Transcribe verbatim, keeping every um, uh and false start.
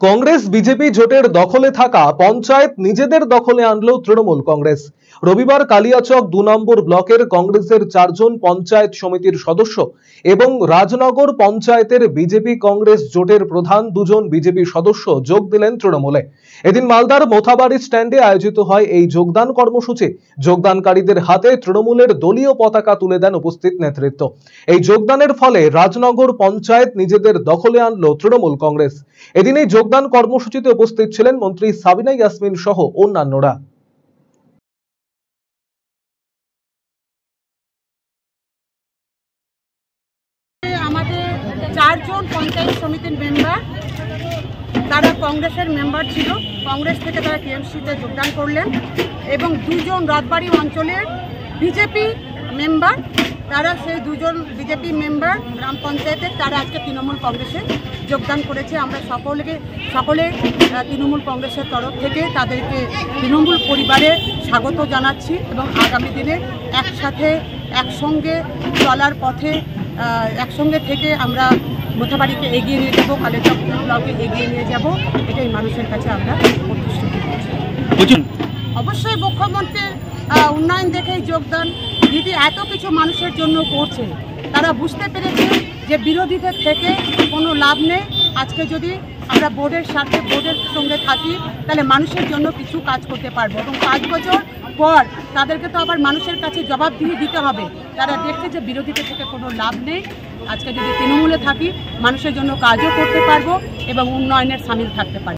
Congress BJP জোটের দখলে থাকা পঞ্চায়েত নিজেদের দখলে আনলো তৃণমূল কংগ্রেস। রবিবার কালিয়াচক দু নম্বর ব্লকের কংগ্রেসের চারজন পঞ্চায়েত সমিতির সদস্য এবং রাজনগর পঞ্চায়েতের বিজেপি কংগ্রেস জোটের প্রধান দুজন বিজেপি সদস্য যোগ দিলেন তৃণমূলে। এদিন মালদার মোথাবাড়ি স্ট্যান্ডে আয়োজিত হয় এই যোগদান কর্মসূচি। যোগদানকারীদের হাতে তৃণমূলের দলীয় পতাকা তুলে দেন উপস্থিত নেতৃত্ব। এই যোগদানের ফলে রাজনগর পঞ্চায়েত নিজেদের দখলে আনলো তৃণমূল কংগ্রেস। এদিন এই যোগদান কর্মসূচিতে উপস্থিত ছিলেন মন্ত্রী সাবিনা ইয়াসমিন সহ অন্যান্যরা। আমাদের চারজন পঞ্চায়েত সমিতির মেম্বার, তারা কংগ্রেসের মেম্বার ছিল, কংগ্রেস থেকে তারা টিএমসিতে যোগদান করলেন এবং দুজন রাজবাড়ী অঞ্চলের বিজেপি মেম্বার, তারা সেই দুজন বিজেপি মেম্বার গ্রাম পঞ্চায়েতের, তারা আজকে তৃণমূল কংগ্রেসে যোগদান করেছে। আমরা সকলকে সকলে তৃণমূল কংগ্রেসের তরফ থেকে তাদেরকে তৃণমূল পরিবারে স্বাগত জানাচ্ছি এবং আগামী দিনে একসাথে একসঙ্গে চলার পথে একসঙ্গে থেকে আমরা মোথাবাড়িকে এগিয়ে নিয়ে যাবো, কালিয়াচক ব্লকে এগিয়ে নিয়ে যাব, এটাই মানুষের কাছে আমরা প্রতিশ্রুতি দিচ্ছি। অবশ্যই মুখ্যমন্ত্রীর উন্নয়ন দেখেই যোগদান। দিদি এত কিছু মানুষের জন্য করছে, তারা বুঝতে পেরেছে যে বিরোধীদের থেকে কোনো লাভ নেই। আজকে যদি আমরা বোর্ডের সাথে বোর্ডের সঙ্গে থাকি তাহলে মানুষের জন্য কিছু কাজ করতে পারবো এবং পাঁচ বছর পর তাদেরকে তো আবার মানুষের কাছে জবাবদিহি দিতে হবে। তারা দেখছে যে বিরোধীদের থেকে কোনো লাভ নেই। আজকে যদি তৃণমূলে থাকি মানুষের জন্য কাজও করতে পারবো এবং উন্নয়নের সামিল থাকতে পারবো।